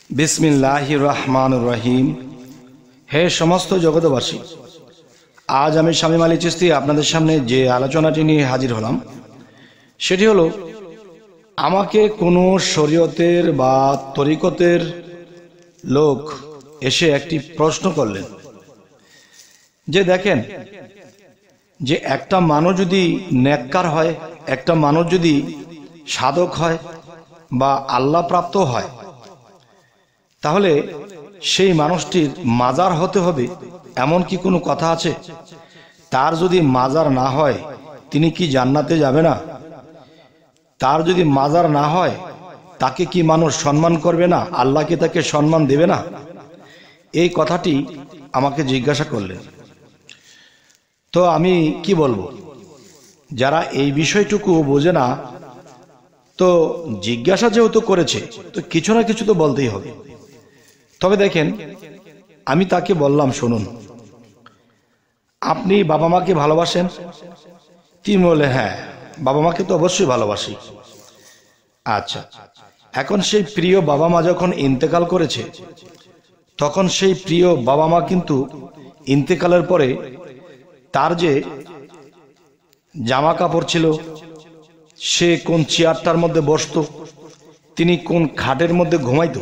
বিসমিল্লাহির রহমানির রহিম। হে সমস্ত জগতবাসী, আজ আমি শামীম আলী চিশতি আপনাদের সামনে যে আলোচনাটি নিয়ে হাজির হলাম সেটি হলো, আমাকে কোনো শরীয়তের বা তরিকতের লোক এসে একটি প্রশ্ন করলেন যে দেখেন, যে একটা মানুষ যদি নেককার হয়, একটা মানুষ যদি সাধক হয় বা আল্লাহ প্রাপ্ত হয়, তাহলে সেই মানুষটির মাজার হতে হবে এমন কি কোনো কথা আছে? তার যদি মাজার না হয় তিনি কি জান্নাতে যাবে না? তার যদি মাজার না হয় তাকে কি মানুষ সম্মান করবে না? আল্লাহ কি তাকে সম্মান দেবে না? এই কথাটি আমাকে জিজ্ঞাসা করলেন। তো আমি কি বলবো, যারা এই বিষয়টুকু বোঝে না, তো জিজ্ঞাসা যেহেতু করেছে তো কিছু না কিছু তো বলতেই হবে। তবে দেখেন, আমি তাকে বললাম, শুনুন, আপনি বাবা মাকে ভালোবাসেন? তিনি বলে, হ্যাঁ, বাবা মাকে তো অবশ্যই ভালোবাসি। আচ্ছা, এখন সেই প্রিয় বাবা মা যখন ইন্তেকাল করেছে, তখন সেই প্রিয় বাবা মা কিন্তু ইন্তেকালের পরে তার যে জামা কাপড় ছিল, সে কোন চেয়ারটার মধ্যে বসতো, তিনি কোন খাটের মধ্যে ঘুমাইতো,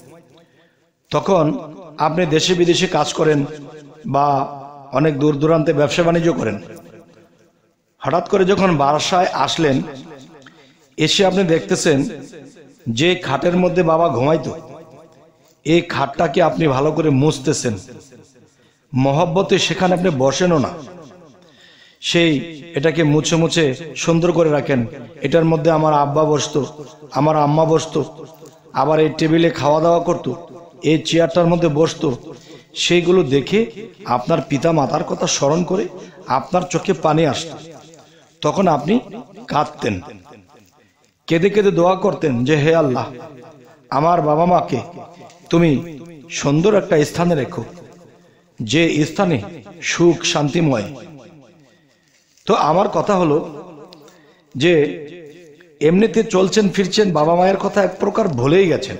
তখন আপনি দেশে বিদেশে কাজ করেন বা অনেক দূর দূরান্তে ব্যবসা বাণিজ্য করেন, হঠাৎ করে যখন বাসায় আসলেন, এসে আপনি দেখতেছেন যে খাটের মধ্যে বাবা ঘুমাইতো, এই খাটটাকে আপনি ভালো করে মুছতেছেন, মহব্বতে সেখানে আপনি বসেনও না, সেই এটাকে মুছে মুছে সুন্দর করে রাখেন। এটার মধ্যে আমার আব্বা বসতো, আমার আম্মা বসতো, আবার এই টেবিলে খাওয়া দাওয়া করতো, এই চেয়ারটার মধ্যে বসতো। সেইগুলো দেখে আপনার পিতা মাতার কথা স্মরণ করে আপনার চোখে পানি আসত, তখন আপনি কাঁদতেন, কেঁদে কেঁদে দোয়া করতেন যে হে আল্লাহ, আমার বাবা মাকে তুমি সুন্দর একটা স্থানে রেখো, যে স্থানে সুখ শান্তিময়। তো আমার কথা হলো যে এমনিতে চলছেন ফিরছেন, বাবা মায়ের কথা এক প্রকার ভুলেই গেছেন।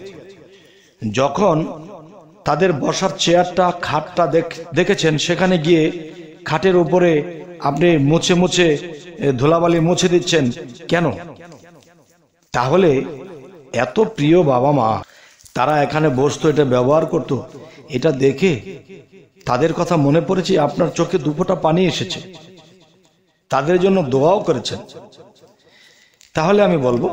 যখন তাদের বসার চেয়ারটা খাটটা দেখেছেন, সেখানে গিয়ে খাটের উপরে আপনি মুছে মুছে ধুলাবালি মুছে দিচ্ছেন কেন? তাহলে এত প্রিয় বাবা মা, তারা এখানে বসতো, এটা ব্যবহার করত, এটা দেখে তাদের কথা মনে পড়েছে, আপনার চোখে দুফোঁটা পানি এসেছে, তাদের জন্য দোয়াও করেছেন। তাহলে আমি বলবো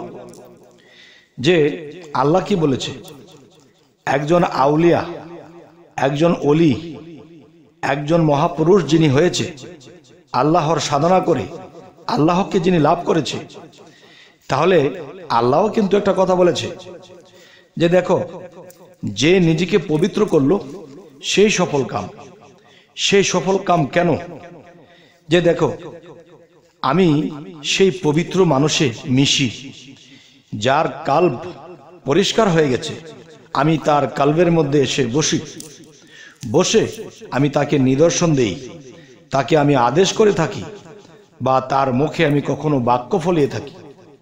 যে আল্লাহ কি বলেছে, একজন আউলিয়া, একজন অলি, একজন মহাপুরুষ যিনি হয়েছে, আল্লাহর সাধনা করে আল্লাহকে যিনি লাভ করেছে, তাহলে আল্লাহও কিন্তু একটা কথা বলেছে যে দেখো, যে নিজেকে পবিত্র করলো সেই সফল কাম। সেই সফল কাম কেন? যে দেখো, আমি সেই পবিত্র মানুষে মিশি, যার কাল্ব পরিষ্কার হয়ে গেছে, আমি তার কাল্বের মধ্যে এসে বসে আমি তাকে নিদর্শন দেই, তাকে আমি আদেশ করে থাকি, বা তার মুখে আমি কখনো বাক্য ফলিয়ে থাকি।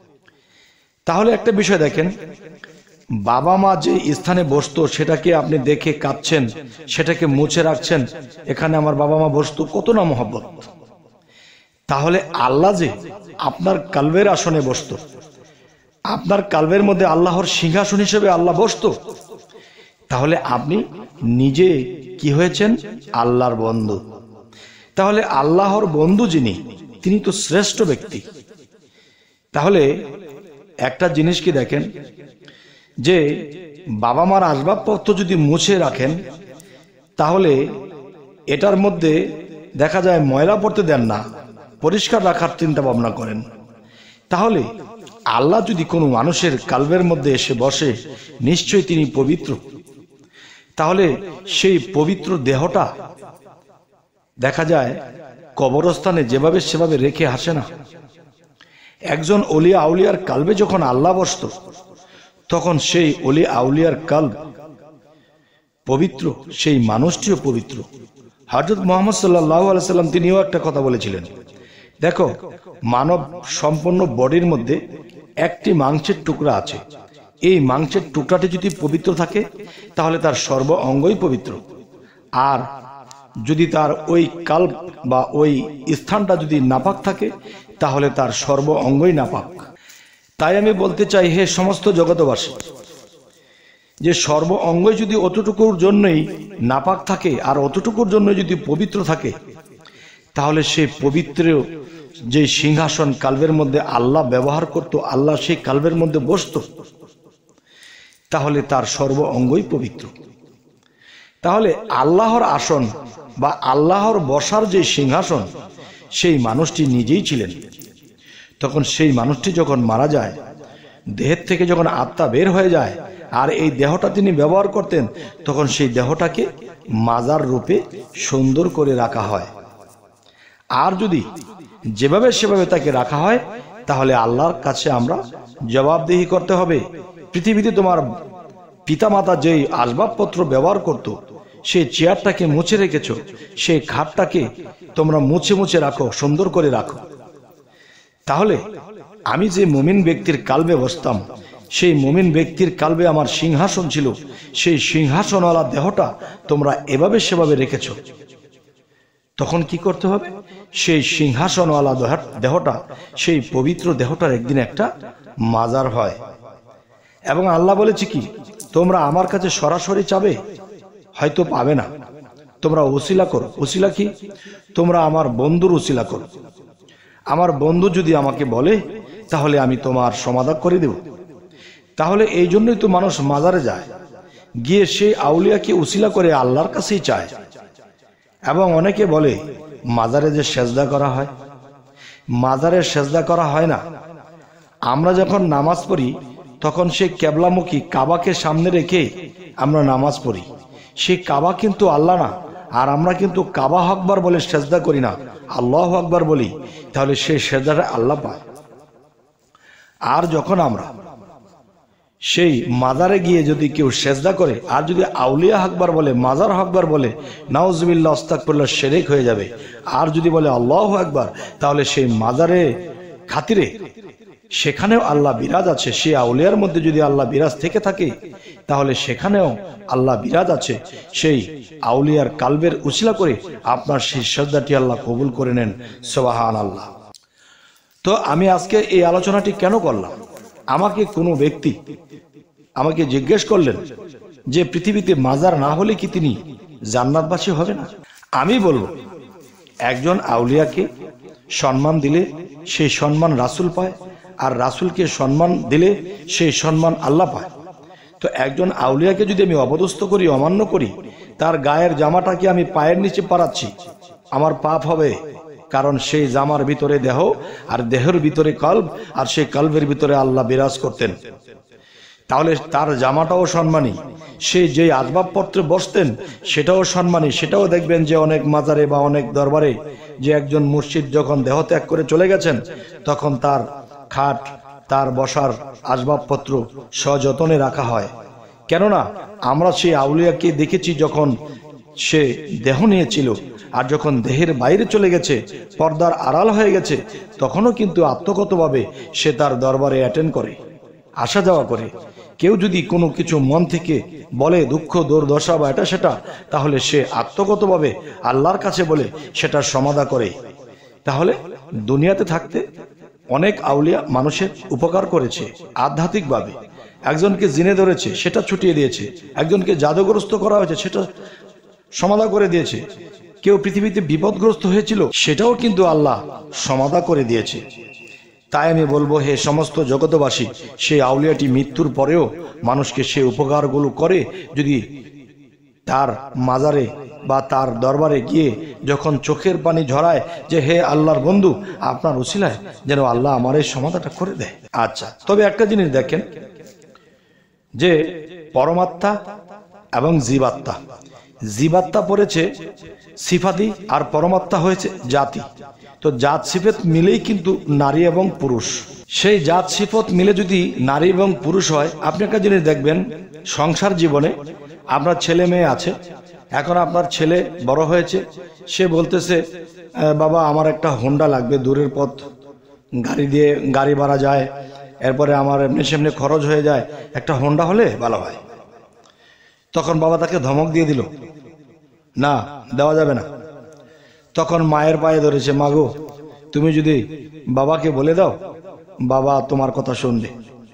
তাহলে একটা বিষয় দেখেন, বাবা মা যে স্থানে বসতো সেটাকে আপনি দেখে কাঁদছেন, সেটাকে মুছে রাখছেন, এখানে আমার বাবা মা বসতো, কত না মহব্বত। তাহলে আল্লাহ যে আপনার কালবের আসনে বসতো, আপনার কালবের মধ্যে আল্লাহর সিংহাসন হিসেবে আল্লাহ বসতো, তাহলে আপনি নিজে কি হয়েছেন? আল্লাহর বন্ধু। তাহলে আল্লাহর বন্ধু যিনি, তিনি তো শ্রেষ্ঠ ব্যক্তি। তাহলে একটা জিনিস কি দেখেন, যে বাবা মার আসবাবপত্র যদি মুছে রাখেন, তাহলে এটার মধ্যে দেখা যায় ময়লা পড়তে দেন না, পরিষ্কার রাখার চিন্তা ভাবনা করেন। তাহলে আল্লাহ যদি কোনো মানুষের কালবের মধ্যে এসে বসে, নিশ্চয়ই তিনি পবিত্র। তাহলে সেই পবিত্র দেহটা দেখা যায় কবরস্থানে যেভাবে সেভাবে রেখে আসে না। একজন অলি আউলিয়ার কালবে যখন আল্লাহ বসত, তখন সেই অলি আউলিয়ার কালব পবিত্র, সেই মানুষটিও পবিত্র। হযরত মুহাম্মদ সাল্লাল্লাহু আলাইহি সাল্লাম তিনিও একটা কথা বলেছিলেন, দেখো, মানব সম্পূর্ণ বডির মধ্যে একটি মাংসের টুকরা আছে, এই মাংসের টুকরাটি যদি পবিত্র থাকে তাহলে তার সর্ব অঙ্গই পবিত্র। আর যদি তার ওই কাল্ব বা ওই স্থানটা যদি নাপাক থাকে তাহলে তার সর্ব অঙ্গই নাপাক। তাই আমি বলতে চাই, হে সমস্ত জগতবাসী, যে সর্ব অঙ্গই যদি অতটুকুর জন্যই নাপাক থাকে আর অতটুকুর জন্য যদি পবিত্র থাকে, তাহলে সেই পবিত্র যে সিংহাসন কাল্বের মধ্যে আল্লাহ ব্যবহার করত, আল্লাহ সেই কাল্বের মধ্যে বসত, তাহলে তার সর্ব অঙ্গই পবিত্র। তাহলে আল্লাহর আসন বা আল্লাহর বসার যে সিংহাসন, সেই মানুষটি নিজেই ছিলেন। তখন সেই মানুষটি যখন মারা যায়, দেহের থেকে যখন আত্মা বের হয়ে যায় আর এই দেহটা তিনি ব্যবহার করতেন, তখন সেই দেহটাকে মাজার রূপে সুন্দর করে রাখা হয়। আর যদি যেভাবে সেভাবে তাকে রাখা হয়, তাহলে আল্লাহর কাছে আমরা জবাবদিহি করতে হবে। পৃথিবীতে তোমার পিতামাতা যেই আসবাবপত্র ব্যবহার করত, সেই চেয়ারটাকে মুছে রেখেছ, সেই খাটটাকে তোমরা মুছে মুছে রাখো, সুন্দর করে রাখো। তাহলে আমি যে মুমিন ব্যক্তির কালবে বসতাম, সেই মুমিন ব্যক্তির কালবে আমার সিংহাসন ছিল, সেই সিংহাসনওয়ালা দেহটা তোমরা এভাবে সেভাবে রেখেছ। তখন কি করতে হবে? সেই সিংহাসনওয়ালা দেহটা, সেই পবিত্র দেহটার একদিন একটা মাজার হয়। এবং আল্লাহ বলেছে কি, তোমরা আমার কাছে সরাসরি চাবে, হয়তো পাবে না, তোমরা ওসিলা করো। ওসিলা কি? তোমরা আমার বন্ধুর ওসিলা করো। আমার বন্ধু যদি আমাকে বলে, তাহলে আমি তোমার সমাধান করে দেব। তাহলে এই জন্যই তো মানুষ মাজারে যায়, গিয়ে সেই আউলিয়াকে ওসিলা করে আল্লাহর কাছেই চায়। এবং অনেকে বলে মাজারে যে সেজদা করা হয়, মাজারে সেজদা করা হয় না। আমরা যখন নামাজ পড়ি, তখন সেই কেবলামুখী কাবাকে সামনে রেখে আমরা নামাজ পড়ি। সেই কাবা কিন্তু আল্লাহ না, আর আমরা কিন্তু কাবা আকবার বলে সেজদা করি না, আল্লাহ আকবার বলি। তাহলে সেই সেজদাটা আল্লাহ পায়। আর যখন আমরা সেই মাজারে গিয়ে যদি কেউ সেজদা করে আর যদি আউলিয়া আকবার বলে, মাজার আকবার বলে, নাউজুবিল্লাহ আস্তাগফিরুল্লাহ, শিরক হয়ে যাবে। আর যদি বলে আল্লাহু আকবার, তাহলে সেই মাজারে খাতিরে সেখানেও আল্লাহ বিরাজ আছে। সেই আউলিয়ার মধ্যে যদি আল্লাহ বিরাজ থেকে থাকে, তাহলে সেখানেও আল্লাহ বিরাজ আছে। সেই আউলিয়ার কালবের উসিলা করে আপনার সেই সেজদাটি আল্লাহ কবুল করে নেন। সুবহানাল্লাহ। তো আমি আজকে এই আলোচনাটি কেন করলাম? আমাকে কোনো ব্যক্তি আমাকে জিজ্ঞেস করলেন যে পৃথিবীতে মাজার না হলে কি তিনি জান্নাতবাসী হবে না? আমি বলবো, একজন আউলিয়াকে সম্মান দিলে সেই সম্মান রাসূল পায়, আর রাসূলকে সম্মান দিলে সেই সম্মান আল্লাহ পায়। তো একজন আউলিয়াকে যদি আমি অপদস্থ করি, অমান্য করি, তার গায়ের জামাটাকে আমি পায়ের নিচে পারাচ্ছি, আমার পাপ হবে। কারণ সেই জামার ভিতরে দেহ, আর দেহের ভিতরে কলব, আর সেই কলবের ভিতরে আল্লাহ বিরাজ করতেন। তাহলে তার জামাটাও সম্মানী, সে যে আসবাবপত্রে বসতেন সেটাও সম্মানী। সেটাও দেখবেন যে অনেক মাজারে বা অনেক দরবারে যে একজন মুর্শিদ যখন দেহ ত্যাগ করে চলে গেছেন, তখন তার খাট, তার বসার আসবাবপত্র সযত্নে রাখা হয়। কেননা আমরা সেই আউলিয়াকে দেখেছি যখন সে দেহ নিয়েছিল, আর যখন দেহের বাইরে চলে গেছে, পর্দার আড়াল হয়ে গেছে, তখনও কিন্তু আত্মগতভাবে সে তার দরবারে অ্যাটেন্ড করে, আসা যাওয়া করে। কেউ যদি কোনো কিছু মন থেকে বলে, দুঃখ দুর্দশা বা এটা সেটা, তাহলে সে আত্মগতভাবে আল্লাহর কাছে বলে সেটার সমাধা করে। তাহলে দুনিয়াতে থাকতে অনেক আউলিয়া মানুষের উপকার করেছে আধ্যাত্মিকভাবে। একজনকে জিনে ধরেছে, সেটা ছুটিয়ে দিয়েছে। একজনকে জাদুগ্রস্ত করা হয়েছে, সেটা সমাধা করে দিয়েছে। কেউ পৃথিবীতে বিপদগ্রস্ত হয়েছিল, সেটাও কিন্তু আল্লাহ সমাধা করে দিয়েছে। তাই আমি বলবো, হে সমস্ত জগতবাসী, সেই আউলিয়াটি মৃত্যুর পরেও মানুষকে সে উপকারগুলো করে। যদি তার মাজারে বা তার দরবারে গিয়ে যখন চোখের পানি ঝরায় যে হে আল্লাহর বন্ধু, আপনার উসিলায় যেন আল্লাহ আমার এই সমাধাটা করে দেয়। আচ্ছা, তবে একটা জিনিস দেখেন যে পরমাত্মা এবং জীবাত্মা, জীবাত্মা পড়েছে সিফাতি আর পরমাত্মা হয়েছে জাতি। তো জাত সিফত মিলেই কিন্তু নারী এবং পুরুষ। সেই জাত সিফত মিলে যদি নারী এবং পুরুষ হয়, আপনি একটা জিনিস দেখবেন, সংসার জীবনে আপনার ছেলে মেয়ে আছে, এখন আপনার ছেলে বড় হয়েছে, সে বলতেছে বাবা আমার একটা হোন্ডা লাগবে, দূরের পথ গাড়ি দিয়ে গাড়ি ভাড়া যায়, এরপরে আমার এমনি সেমনি খরচ হয়ে যায়, একটা হোন্ডা হলে ভালো হয়। তখন বাবা তাকে ধমক দিয়ে দিল, না দেওয়া যাবে না। তখন মায়ের পায়ে ধরেছে, মাগো তুমি যদি বাবাকে বলে দাও, বাবা তোমার কথা শুনবে।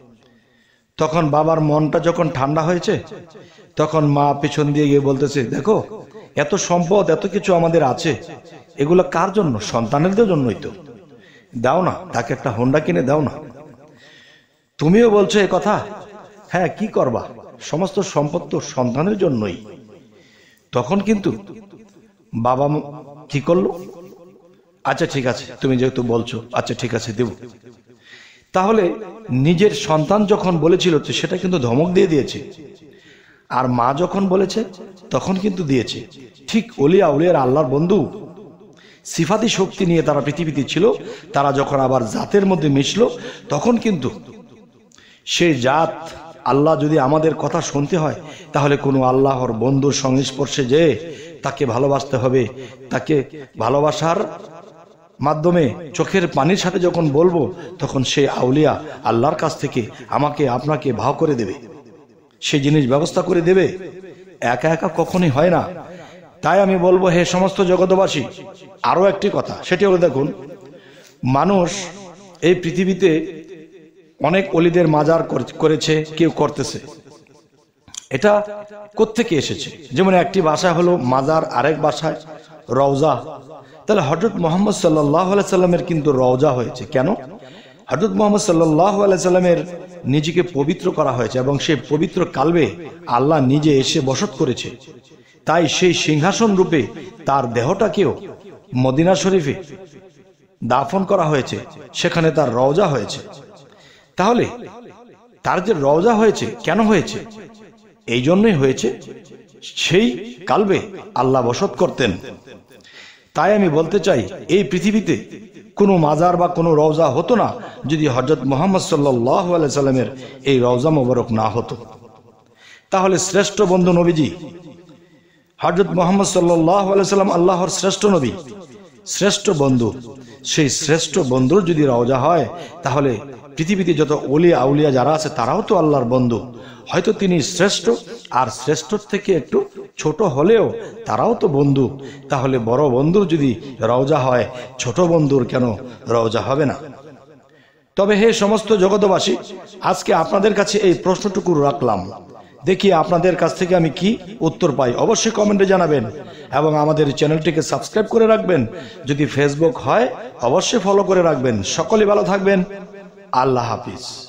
তখন বাবার মনটা যখন ঠান্ডা হয়েছে, তখন মা পিছন দিয়ে গিয়ে বলতেছে, দেখো এত সম্পদ এত কিছু আমাদের আছে, এগুলো কার জন্য? সন্তানেরদের জন্যই তো, দাও না, তাকে একটা হোন্ডা কিনে দাও না। তুমিও বলছো এ কথা, হ্যাঁ কি করবা, সমস্ত সম্পদ তো সন্তানের জন্যই। তখন কিন্তু বাবা কি করলো, আচ্ছা ঠিক আছে তুমি যেহেতু বলছো, আচ্ছা ঠিক আছে দেব। তাহলে নিজের সন্তান যখন বলেছিল তো সেটা কিন্তু ধমক দিয়ে দিয়েছে, আর মা যখন বলেছে তখন কিন্তু দিয়েছে। ঠিক ওলিয়া উলিয়ার আল্লাহর বন্ধু সিফাতি শক্তি নিয়ে তারা পৃথিবীতে ছিল, তারা যখন আবার জাতের মধ্যে মিশলো, তখন কিন্তু সেই জাত আল্লাহ যদি আমাদের কথা শুনতে হয়, তাহলে কোনো আল্লাহর বন্ধুর সংস্পর্শে যে তাকে ভালোবাসতে হবে। তাকে ভালোবাসার মাধ্যমে চোখের পানির সাথে যখন বলবো, তখন সে আউলিয়া আল্লাহর কাছ থেকে আমাকে আপনাকে ভাও করে দেবে, সেই জিনিস ব্যবস্থা করে দেবে। একা একা কখনই হয় না। তাই আমি বলবো, হে সমস্ত জগৎবাসী, আরো একটি কথা, সেটি হলো দেখুন, মানুষ এই পৃথিবীতে অনেক অলিদের মাজার করেছে, কেউ করতেছে। এটা কোত্থেকে এসেছে? যেমন একটি ভাষা হলো মাজার, আরেক ভাষায় রওজা। তাহলে হযরত মুহাম্মদ সাল্লাল্লাহু আলাইহি সাল্লামের কিন্তু রওজা হয়েছে। কেন? হযরত মুহাম্মদ সাল্লাল্লাহু আলাইহি সাল্লামের নিজেকে পবিত্র করা হয়েছে, এবং সেই পবিত্র কালবে আল্লাহ নিজে এসে বসত করেছে। তাই সেই সিংহাসন রূপে তার দেহটাকেও মদিনা শরীফে দাফন করা হয়েছে, সেখানে তার রওজা হয়েছে। তাহলে তার যে রওজা হয়েছে, কেন হয়েছে? এই জন্যই হয়েছে, সেই কালবে আল্লাহ বসত করতেন। তাই আমি বলতে চাই, এই পৃথিবীতে কোনো মাজার বা কোনো রওজা হতো না যদি হযরত মুহাম্মদ সাল্লাল্লাহু আলাইহি সাল্লামের এই রওজা মোবারক না হতো। তাহলে শ্রেষ্ঠ বন্ধু নবীজি হযরত মুহাম্মদ সাল্লাল্লাহু আলাইহি সাল্লাম আল্লাহর শ্রেষ্ঠ নবী, শ্রেষ্ঠ বন্ধু। সেই শ্রেষ্ঠ বন্ধুর যদি রওজা হয়, তাহলে পৃথিবীতে যত ওলিয়া আউলিয়া যারা আছে তারাও তো আল্লাহর বন্ধু। হয়তো তিনি শ্রেষ্ঠ, আর শ্রেষ্ঠর থেকে একটু ছোট হলেও তারাও তো বন্ধু। তাহলে বড় বন্ধুর যদি রওজা হয়, ছোট বন্ধুর কেন রওজা হবে না? তবে হে সমস্ত জগৎবাসী, আজকে আপনাদের কাছে এই প্রশ্নটুকু রাখলাম, দেখি আপনাদের কাছ থেকে আমি কি উত্তর পাই। অবশ্যই কমেন্টে জানাবেন, এবং আমাদের চ্যানেলটিকে সাবস্ক্রাইব করে রাখবেন। যদি ফেসবুক হয় অবশ্যই ফলো করে রাখবেন। সকলে ভালো থাকবেন। আল্লাহ হাফিজ।